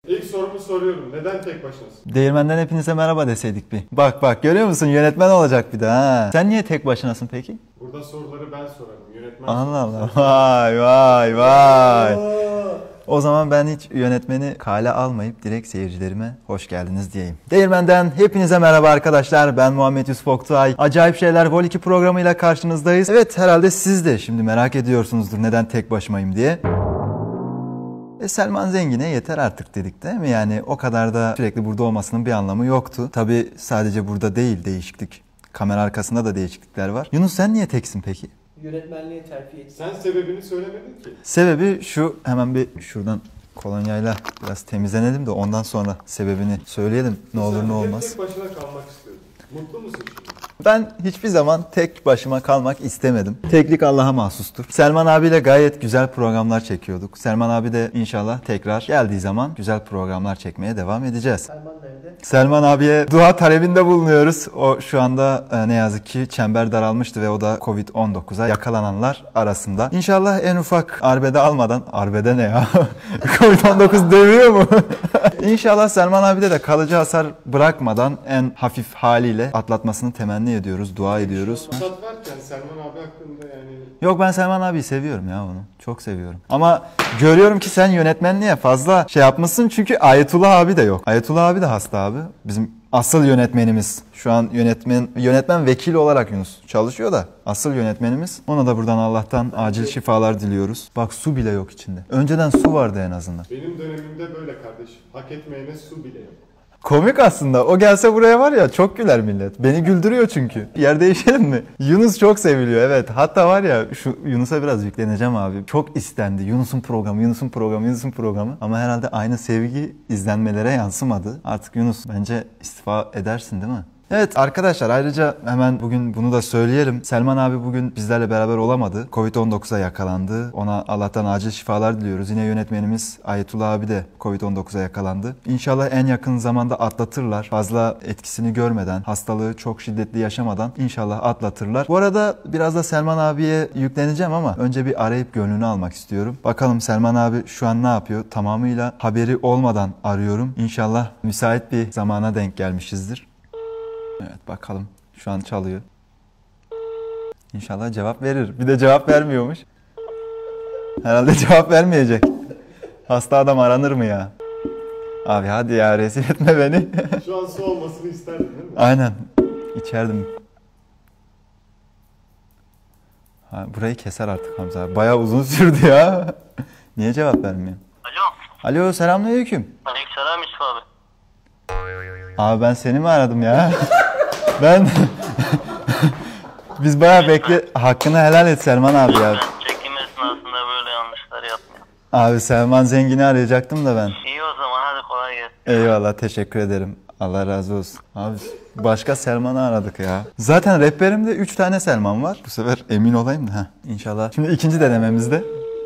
İlk sorumu soruyorum. Neden tek başınasın? Değirmenden hepinize merhaba deseydik bir. Bak görüyor musun? Yönetmen olacak bir de ha. Sen niye tek başınasın peki? Burada soruları ben sorarım. Yönetmen. Allah Allah. Vay. O zaman ben hiç yönetmeni kale almayıp direkt seyircilerime hoş geldiniz diyeyim. Değirmenden hepinize merhaba arkadaşlar. Ben Muhammed Yusuf Oktay. Acayip Şeyler Vol 2 programıyla karşınızdayız. Evet, herhalde siz de şimdi merak ediyorsunuzdur neden tek başımayım diye. Selman Zengin'e yeter artık dedik değil mi? Yani o kadar da sürekli burada olmasının bir anlamı yoktu. Tabii sadece burada değil değişiklik. Kamera arkasında da değişiklikler var. Yunus, sen niye teksin peki? Yönetmenliğe terfi et. Sen sebebini söylemedin ki. Sebebi şu, hemen bir şuradan kolonyayla biraz temizlenelim de ondan sonra sebebini söyleyelim. Ne olur ne olmaz. Tek başına kalmak istiyordun. Mutlu musun şimdi? Ben hiçbir zaman tek başıma kalmak istemedim. Teklik Allah'a mahsustur. Selman abiyle gayet güzel programlar çekiyorduk. Selman abi de inşallah tekrar geldiği zaman güzel programlar çekmeye devam edeceğiz. Selman nerede? Selman abiye dua talebinde bulunuyoruz. O şu anda ne yazık ki çember daralmıştı ve o da Covid-19'a yakalananlar arasında. İnşallah en ufak arbede almadan, arbede ne ya? Covid-19 dövüyor mu? İnşallah Selman abide de kalıcı hasar bırakmadan en hafif haliyle atlatmasını temenni ediyoruz, dua ediyoruz. Fırsat verken Selman abi hakkında yani... Yok, ben Selman abiyi seviyorum ya onu. Çok seviyorum. Ama görüyorum ki sen yönetmenliğe fazla şey yapmışsın çünkü Ayetullah abi de yok. Ayetullah abi de hasta abi. Bizim asıl yönetmenimiz. Şu an yönetmen vekili olarak Yunus çalışıyor da asıl yönetmenimiz. Ona da buradan Allah'tan acil şifalar diliyoruz. Bak, su bile yok içinde. Önceden su vardı en azından. Benim dönemimde böyle kardeşim. Hak etmeyene su bile yok. Komik aslında. O gelse buraya var ya çok güler millet. Beni güldürüyor çünkü. Yer değişelim mi? Yunus çok seviliyor, evet. Hatta var ya şu Yunus'a biraz yükleneceğim abi. Çok istendi. Yunus'un programı. Ama herhalde aynı sevgi izlenmelere yansımadı. Artık Yunus, bence istifa edersin değil mi? Evet arkadaşlar, ayrıca hemen bugün bunu da söyleyelim. Selman abi bugün bizlerle beraber olamadı. Covid-19'a yakalandı. Ona Allah'tan acil şifalar diliyoruz. Yine yönetmenimiz Ayetullah abi de Covid-19'a yakalandı. İnşallah en yakın zamanda atlatırlar. Fazla etkisini görmeden, hastalığı çok şiddetli yaşamadan inşallah atlatırlar. Bu arada biraz da Selman abiye yükleneceğim ama önce bir arayıp gönlünü almak istiyorum. Bakalım Selman abi şu an ne yapıyor? Tamamıyla haberi olmadan arıyorum. İnşallah müsait bir zamana denk gelmişizdir. Evet, bakalım. Şu an çalıyor. İnşallah cevap verir. Bir de cevap vermiyormuş. Herhalde cevap vermeyecek. Hasta adam aranır mı ya? Abi hadi ya, rezil etme beni. Şu an su olmasını isterdin değil mi? Aynen. İçerdim. Ha, burayı keser artık Hamza abi. Bayağı uzun sürdü ya. Niye cevap vermiyor? Alo. Alo, selamünaleyküm. Aleykümselam Yusuf abi. Abi ben seni mi aradım ya? Biz bayağı hakkını helal et Selman abi ya. Ben çekim esnasında böyle yanlışlar yapmıyorum. Abi Selman Zengin'i arayacaktım da ben. İyi o zaman, hadi kolay gelsin. Eyvallah, teşekkür ederim. Allah razı olsun. Abi başka Selman'ı aradık ya. Zaten rehberimde 3 tane Selman var. Bu sefer emin olayım da. Heh, İnşallah. Şimdi ikinci denememizde.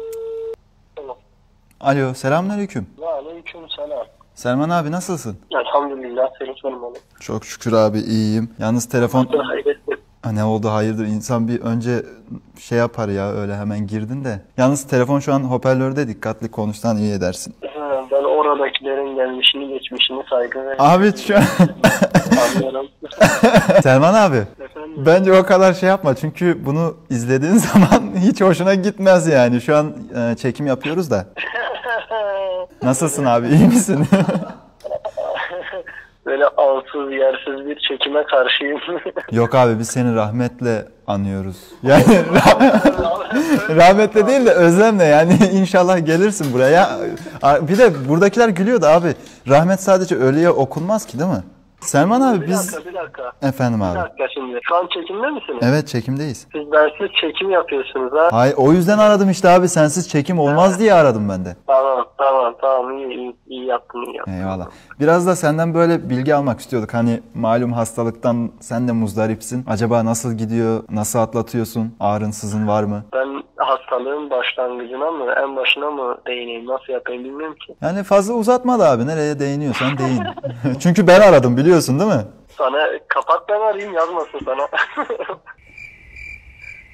Alo, selamünaleyküm. Aleykümselam. Selman abi nasılsın? Elhamdülillah, seni sormalı. Çok şükür abi, iyiyim. Yalnız telefon... Ne oldu, hayırdır? İnsan bir önce şey yapar ya, öyle hemen girdin de. Yalnız telefon şu an hoparlörde, dikkatli konuşsan iyi edersin. Ben oradakilerin gelmişini geçmişini saygı veriyorum. Abi şu an... Anlıyorum. Selman abi. Efendim? Bence o kadar şey yapma çünkü bunu izlediğin zaman hiç hoşuna gitmez yani. Şu an çekim yapıyoruz da. Nasılsın abi, iyi misin? Böyle alsız yersiz bir çekime karşıyım. Yok abi, biz seni rahmetle anıyoruz. Yani rahmetle değil de özlemle, yani inşallah gelirsin buraya. Bir de buradakiler gülüyordu abi. Rahmet sadece ölüye okunmaz ki değil mi? Selman abi biz... Bir dakika. Efendim abi. Bir dakika şimdi. Şu an çekimde misiniz? Evet, çekimdeyiz. Siz çekim yapıyorsunuz ha. Hayır, o yüzden aradım işte abi. Sensiz çekim olmaz diye aradım ben de. Tamam. İyi yaptın. Eyvallah. Biraz da senden böyle bilgi almak istiyorduk. Hani malum hastalıktan sen de muzdaripsin. Acaba nasıl gidiyor? Nasıl atlatıyorsun? Ağrın, sızın var mı? Ben hastalığın başlangıcına mı, en başına mı değineyim? Nasıl yapayım bilmiyorum ki. Yani fazla uzatma da abi. Nereye değiniyorsan değin. Çünkü ben aradım, biliyorsun değil mi? Sana kapat, ben arayayım, yazmasın sana.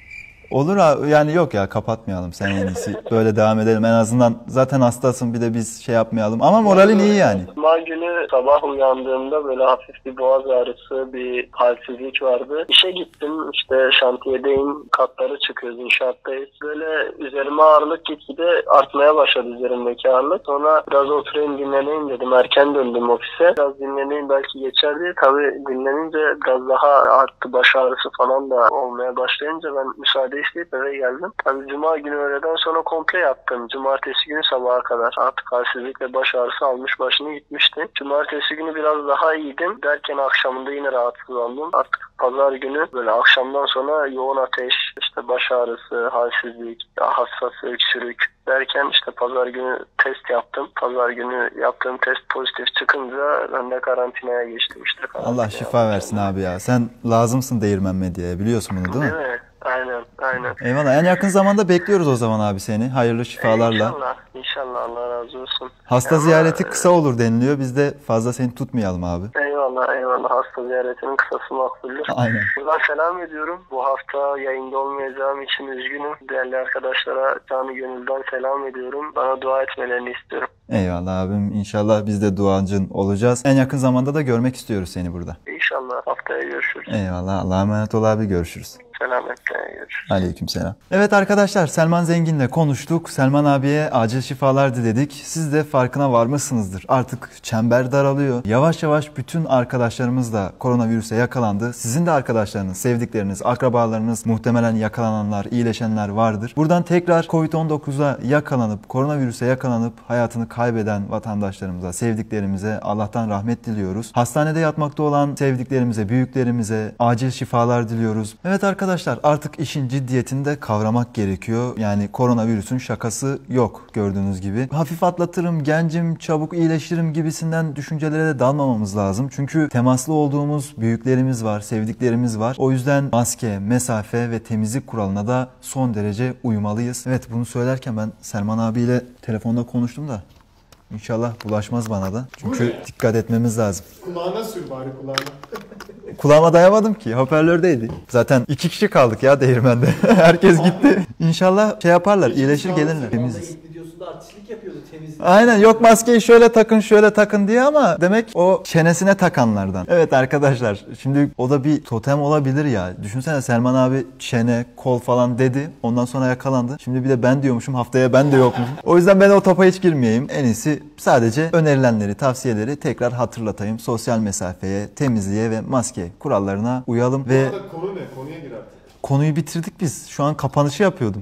Olur abi, yani yok ya, kapatmayalım, sen en iyisi böyle devam edelim. En azından zaten hastasın, bir de biz şey yapmayalım ama moralin iyi yani. Cuma günü sabah uyandığımda böyle hafif bir boğaz ağrısı, bir halsizlik vardı. İşe gittim, işte şantiyedeyim, katları çıkıyoruz, inşaattayız. Böyle üzerime ağırlık gitgide artmaya başladı, üzerimdeki ağırlık. Sonra biraz oturayım dinleneyim dedim. Erken döndüm ofise. Biraz dinleneyim belki geçer diye. Tabii dinlenince biraz daha arttı, baş ağrısı falan da olmaya başlayınca ben müsaade isteyip eve geldim. Tabii cuma günü öğleden sonra komple yattım. Cumartesi günü sabaha kadar artık halsizlik ve baş ağrısı almış başını gitmişti. Cumartesi günü biraz daha iyiydim. Derken akşamında yine rahatsızlandım. Artık pazar günü böyle akşamdan sonra yoğun ateş, işte baş ağrısı, halsizlik, hassas öksürük derken işte pazar günü test yaptım. Pazar günü yaptığım test pozitif çıkınca ben de karantinaya geçtim işte. Allah şifa versin abi ya. Sen lazımsın Değirmen Medya'ya, biliyorsun bunu değil mi? Değil mi? Aynen. Eyvallah. En yakın zamanda bekliyoruz o zaman abi seni. Hayırlı şifalarla. İnşallah Allah razı olsun. Hasta ziyareti kısa olur deniliyor. Biz de fazla seni tutmayalım abi. Eyvallah. Hasta ziyaretinin kısası makbuldür. Aynen. Buradan selam ediyorum. Bu hafta yayında olmayacağım için üzgünüm. Değerli arkadaşlara canı gönülden selam ediyorum. Bana dua etmelerini istiyorum. Eyvallah abim. İnşallah biz de duacın olacağız. En yakın zamanda da görmek istiyoruz seni burada. İnşallah haftaya görüşürüz. Eyvallah. Allah'a emanet ol abi. Görüşürüz. Selametle görüşürüz. Aleykümselam. Evet arkadaşlar, Selman Zengin'le konuştuk. Selman abiye acil şifalar diledik. Siz de farkına varmışsınızdır. Artık çember daralıyor. Yavaş yavaş bütün arkadaşlarımız da koronavirüse yakalandı. Sizin de arkadaşlarınız, sevdikleriniz, akrabalarınız, muhtemelen yakalananlar, iyileşenler vardır. Buradan tekrar Covid-19'a yakalanıp, koronavirüse yakalanıp hayatını kaybeden vatandaşlarımıza, sevdiklerimize Allah'tan rahmet diliyoruz. Hastanede yatmakta olan sevdiklerimize, büyüklerimize acil şifalar diliyoruz. Evet arkadaşlar, artık işin ciddiyetini de kavramak gerekiyor. Yani koronavirüsün şakası yok gördüğünüz gibi. Hafif atlatırım, gencim, çabuk iyileşirim gibisinden düşüncelere de dalmamamız lazım. Çünkü temaslı olduğumuz büyüklerimiz var, sevdiklerimiz var. O yüzden maske, mesafe ve temizlik kuralına da son derece uymalıyız. Evet, bunu söylerken ben Selman abiyle telefonda konuştum da İnşallah bulaşmaz bana da. Çünkü dikkat etmemiz lazım. Kulağına sür bari kulağına. Kulağıma dayamadım ki. Hoparlördeydi. Zaten 2 kişi kaldık ya değirmende. Herkes gitti. İnşallah şey yaparlar. İyileşir gelirler. Temiziz. İlk videosunda artistlik yapıyordu, temizlik. Aynen, yok maskeyi şöyle takın şöyle takın diye, ama demek o çenesine takanlardan. Evet arkadaşlar, şimdi o da bir totem olabilir ya. Düşünsene, Selman abi çene, kol falan dedi. Ondan sonra yakalandı. Şimdi bir de ben diyormuşum, haftaya ben de yokmuşum. O yüzden ben o topa hiç girmeyeyim. En iyisi sadece önerilenleri, tavsiyeleri tekrar hatırlatayım. Sosyal mesafeye, temizliğe ve maske kurallarına uyalım ve... Bu arada konu ne? Konuya gir artık. Konuyu bitirdik biz. Şu an kapanışı yapıyordum.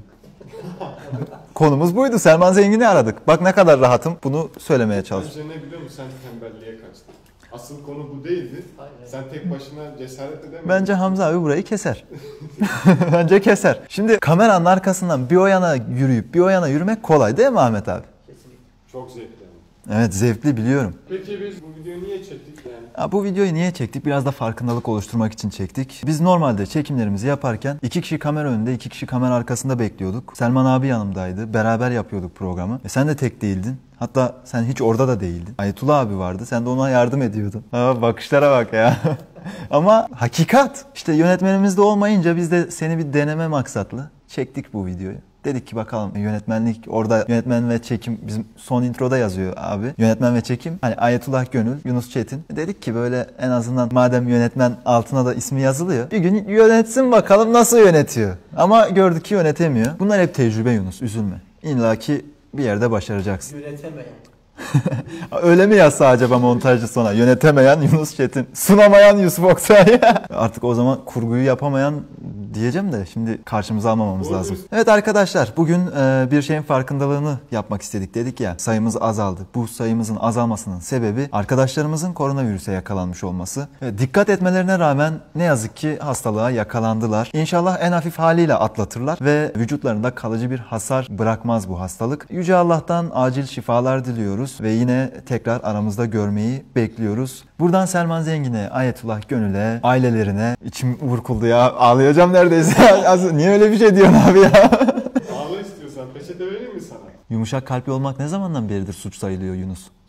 Konumuz buydu. Selman Zengin'i aradık. Bak ne kadar rahatım. Bunu söylemeye çalıştım. Bence ne biliyor musun? Sen tembelliğe kaçtın. Asıl konu bu değildi. Aynen. Sen tek başına cesaret edemedin. Bence Hamza abi burayı keser. Bence keser. Şimdi kameranın arkasından bir o yana yürüyüp bir o yana yürümek kolay değil mi Ahmet abi? Kesinlikle. Çok zevkli. Evet, zevkli, biliyorum. Peki biz bu videoyu niye çektik yani? Bu videoyu niye çektik? Biraz da farkındalık oluşturmak için çektik. Biz normalde çekimlerimizi yaparken 2 kişi kamera önünde, 2 kişi kamera arkasında bekliyorduk. Selman abi yanımdaydı. Beraber yapıyorduk programı. Sen de tek değildin. Hatta sen hiç orada da değildin. Ayetullah abi vardı. Sen de ona yardım ediyordun. Bakışlara bak ya. Ama hakikat. İşte yönetmenimiz de olmayınca biz de seni bir deneme maksatlı çektik bu videoyu. Dedik ki bakalım, yönetmenlik, orada yönetmen ve çekim bizim son introda yazıyor abi. Yönetmen ve çekim hani Ayetullah Gönül, Yunus Çetin. Dedik ki böyle en azından madem yönetmen altına da ismi yazılıyor, bir gün yönetsin bakalım nasıl yönetiyor. Ama gördük ki yönetemiyor. Bunlar hep tecrübe Yunus, üzülme. İlla ki bir yerde başaracaksın. Yönetemeyen. Öyle mi yazsa acaba montajcı sona? Yönetemeyen Yunus Çetin, sunamayan Yusuf Oktay. Artık o zaman kurguyu yapamayan diyeceğim de şimdi karşımıza almamamız lazım. Evet arkadaşlar, bugün bir şeyin farkındalığını yapmak istedik, dedik ya, sayımız azaldı. Bu sayımızın azalmasının sebebi arkadaşlarımızın koronavirüse yakalanmış olması. Dikkat etmelerine rağmen ne yazık ki hastalığa yakalandılar. İnşallah en hafif haliyle atlatırlar ve vücutlarında kalıcı bir hasar bırakmaz bu hastalık. Yüce Allah'tan acil şifalar diliyoruz ve yine tekrar aramızda görmeyi bekliyoruz. Buradan Selman Zengin'e, Ayetullah Gönül'e, ailelerine, içim burkuldu ya, ağlayacağım neredeyse. Niye öyle bir şey diyorsun abi ya? Ağla istiyorsan peçete vereyim mi sana? Yumuşak kalpli olmak ne zamandan beridir suç sayılıyor Yunus?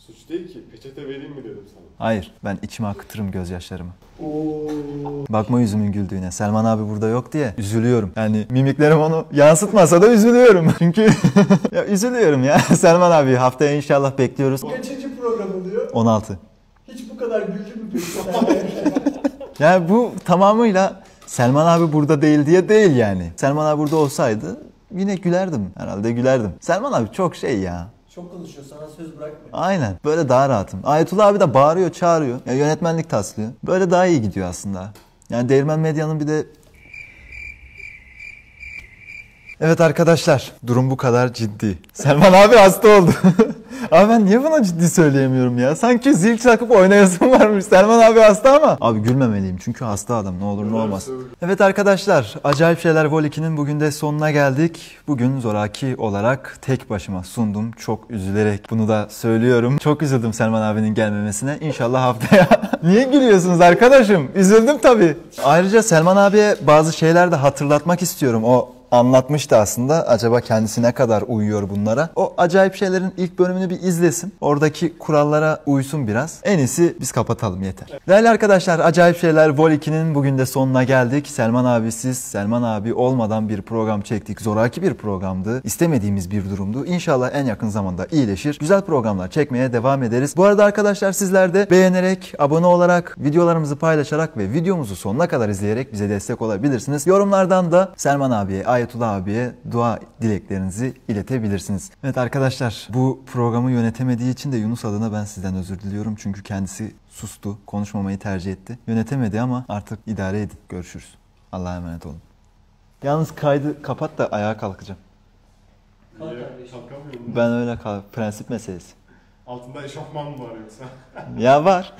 Suç değil ki. Peçete vereyim mi dedim sana. Hayır, ben içime akıtırım gözyaşlarımı. Oo. Bakma yüzümün güldüğüne. Selman abi burada yok diye üzülüyorum. Yani mimiklerim onu yansıtmasa da üzülüyorum. Çünkü ya üzülüyorum ya. Selman abi haftaya inşallah bekliyoruz. Kaçıncı program oluyor? 16. Hiç bu kadar güldün mü peki? Yani bu tamamıyla Selman abi burada değil diye değil yani. Selman abi burada olsaydı yine gülerdim. Herhalde gülerdim. Selman abi çok şey ya. Çok konuşuyor, sana söz bırakmıyor. Aynen. Böyle daha rahatım. Ayetullah abi de bağırıyor, çağırıyor. Ya yönetmenlik taslıyor. Böyle daha iyi gidiyor aslında. Yani Değirmen Medya'nın bir de... Evet arkadaşlar, durum bu kadar ciddi. Selman abi hasta oldu. Abi ben niye buna ciddi söyleyemiyorum ya? Sanki zil çakıp oynayasım varmış. Selman abi hasta ama. Abi gülmemeliyim çünkü hasta adam. Ne olur ne olmaz. Evet arkadaşlar, Acayip Şeyler Vol 2'nin bugün de sonuna geldik. Bugün zoraki olarak tek başıma sundum. Çok üzülerek bunu da söylüyorum. Çok üzüldüm Selman abinin gelmemesine. İnşallah haftaya. Niye gülüyorsunuz arkadaşım? Üzüldüm tabii. Ayrıca Selman abiye bazı şeyler de hatırlatmak istiyorum. O anlatmıştı aslında. Acaba kendisi ne kadar uyuyor bunlara? O Acayip Şeyler'in ilk bölümünü bir izlesin. Oradaki kurallara uysun biraz. En iyisi biz kapatalım yeter. Değerli arkadaşlar, Acayip Şeyler Vol 2'nin bugün de sonuna geldik. Selman abisiz, Selman abi olmadan bir program çektik. Zoraki bir programdı. İstemediğimiz bir durumdu. İnşallah en yakın zamanda iyileşir. Güzel programlar çekmeye devam ederiz. Bu arada arkadaşlar sizler de beğenerek, abone olarak, videolarımızı paylaşarak ve videomuzu sonuna kadar izleyerek bize destek olabilirsiniz. Yorumlardan da Selman abiye, Ayetullah abiye dua dileklerinizi iletebilirsiniz. Evet arkadaşlar, bu programı yönetemediği için de Yunus adına ben sizden özür diliyorum. Çünkü kendisi sustu, konuşmamayı tercih etti. Yönetemedi ama artık idare edin. Görüşürüz. Allah'a emanet olun. Yalnız kaydı kapat da ayağa kalkacağım. Niye? Kalkamıyor musun? Ben öyle prensip meselesi. Altında eşofman mı var yoksa? Ya var.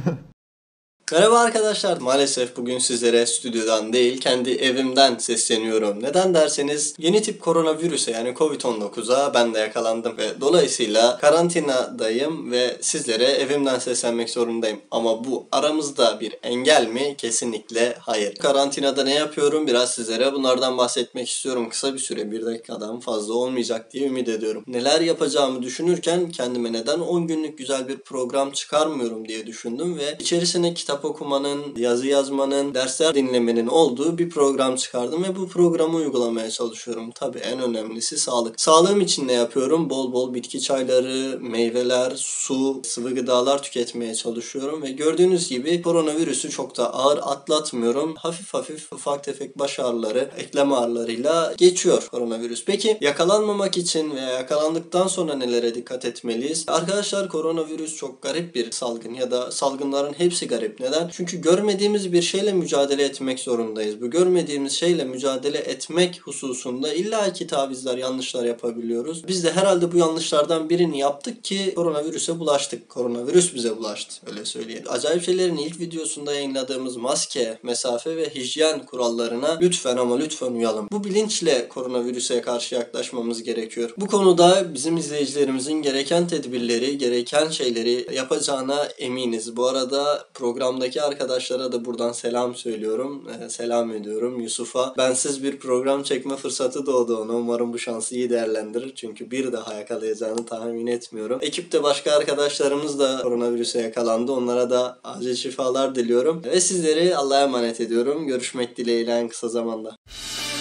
Merhaba arkadaşlar. Maalesef bugün sizlere stüdyodan değil kendi evimden sesleniyorum. Neden derseniz yeni tip koronavirüse yani Covid-19'a ben de yakalandım ve dolayısıyla karantinadayım ve sizlere evimden seslenmek zorundayım. Ama bu aramızda bir engel mi? Kesinlikle hayır. Karantinada ne yapıyorum? Biraz sizlere bunlardan bahsetmek istiyorum. Kısa bir süre, 1 dakikadan fazla olmayacak diye ümit ediyorum. Neler yapacağımı düşünürken kendime neden 10 günlük güzel bir program çıkarmıyorum diye düşündüm ve içerisine kitap okumanın, yazı yazmanın, dersler dinlemenin olduğu bir program çıkardım ve bu programı uygulamaya çalışıyorum. Tabii en önemlisi sağlık. Sağlığım için ne yapıyorum? Bol bol bitki çayları, meyveler, su, sıvı gıdalar tüketmeye çalışıyorum ve gördüğünüz gibi koronavirüsü çok da ağır atlatmıyorum. Hafif hafif ufak tefek baş ağrıları, eklem ağrılarıyla geçiyor koronavirüs. Peki yakalanmamak için veya yakalandıktan sonra nelere dikkat etmeliyiz? Arkadaşlar, koronavirüs çok garip bir salgın ya da salgınların hepsi garip. Neden? Çünkü görmediğimiz bir şeyle mücadele etmek zorundayız. Bu görmediğimiz şeyle mücadele etmek hususunda illaki tavizler, yanlışlar yapabiliyoruz. Biz de herhalde bu yanlışlardan birini yaptık ki koronavirüse bulaştık. Koronavirüs bize bulaştı. Öyle söyleyelim. Acayip Şeyler'in ilk videosunda yayınladığımız maske, mesafe ve hijyen kurallarına lütfen ama lütfen uyalım. Bu bilinçle koronavirüse karşı yaklaşmamız gerekiyor. Bu konuda bizim izleyicilerimizin gereken tedbirleri, gereken şeyleri yapacağına eminiz. Bu arada programdaki arkadaşlara da buradan selam söylüyorum. Selam ediyorum Yusuf'a. Bensiz bir program çekme fırsatı doğdu ona. Umarım bu şansı iyi değerlendirir. Çünkü bir daha yakalayacağını tahmin etmiyorum. Ekipte başka arkadaşlarımız da koronavirüse yakalandı. Onlara da acil şifalar diliyorum. Ve sizleri Allah'a emanet ediyorum. Görüşmek dileğiyle en kısa zamanda.